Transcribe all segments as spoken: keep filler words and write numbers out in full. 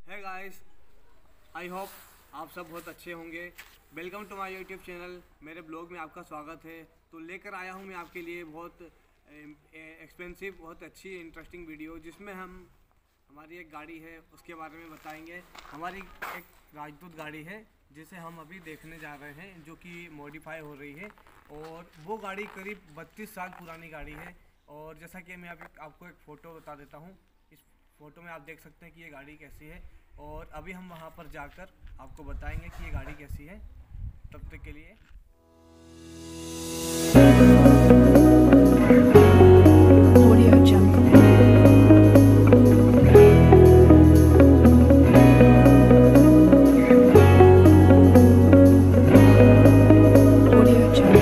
है guys, I hope आप सब बहुत अच्छे होंगे। Welcome to my YouTube channel. मेरे ब्लॉग में आपका स्वागत है। तो लेकर आया हूँ मैं आपके लिए बहुत एक्सपेंसिव, बहुत अच्छी इंटरेस्टिंग वीडियो, जिसमें हम हमारी एक गाड़ी है उसके बारे में बताएंगे। हमारी एक राजदूत गाड़ी है जिसे हम अभी देखने जा रहे हैं, जो कि मॉडिफाई हो रही है। और वो गाड़ी करीब बत्तीस साल पुरानी गाड़ी है। और जैसा कि मैं अभी आपको एक फ़ोटो बता देता हूँ, इस फ़ोटो में आप देख सकते हैं कि ये गाड़ी कैसी है। और अभी हम वहाँ पर जाकर आपको बताएंगे कि ये गाड़ी कैसी है। तब तक के लिए Audio Jungle. Audio Jungle.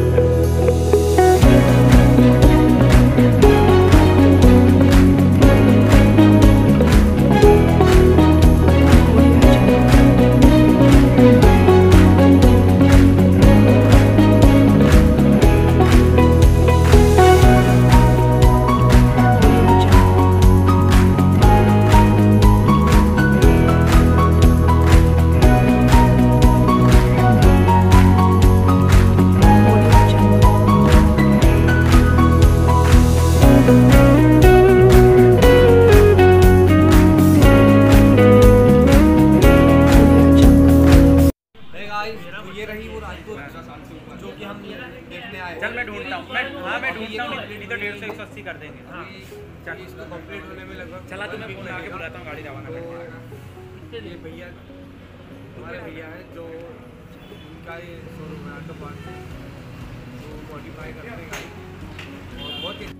तो ये रही वो राजदूत जो कि हम देखने आए। चल मैं ढूंढता हूँ। मैं हाँ मैं ढूंढता हूँ। नहीं तो डेढ़ सौ एक सौ अस्सी कर देंगे। हाँ, चल इसको कंप्लीट होने में लगभग चला तो मैं फोन आके बुलाता हूँ, गाड़ी रवाना करके। ये भैया हमारे भैया है जो उनका ये शोरूम है तो पास वो मॉडिफाई करते हैं गाड़ी। और बहुत ही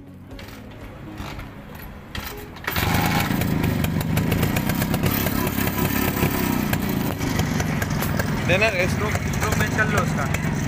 देना स्ट्रोक स्ट्रोक में चल लो उसका।